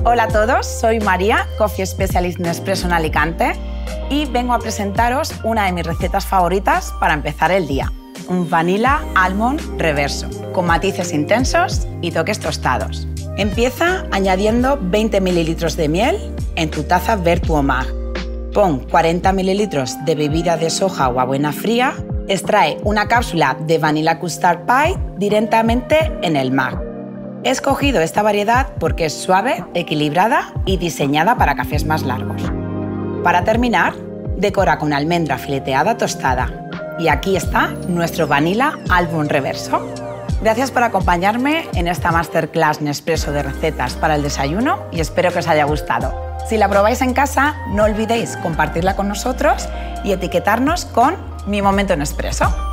Hola a todos, soy María, Coffee Specialist Nespresso en Alicante y vengo a presentaros una de mis recetas favoritas para empezar el día. Un Vanilla Almond Reverso, con matices intensos y toques tostados. Empieza añadiendo 20 ml de miel en tu taza Vertuo Mag. Pon 40 ml de bebida de soja o avena fría. Extrae una cápsula de Vanilla Custard Pie directamente en el mag. He escogido esta variedad porque es suave, equilibrada y diseñada para cafés más largos. Para terminar, decora con almendra fileteada tostada. Y aquí está nuestro Vanilla Almond Reverso. Gracias por acompañarme en esta Masterclass Nespresso de recetas para el desayuno y espero que os haya gustado. Si la probáis en casa, no olvidéis compartirla con nosotros y etiquetarnos con Mi Momento Nespresso.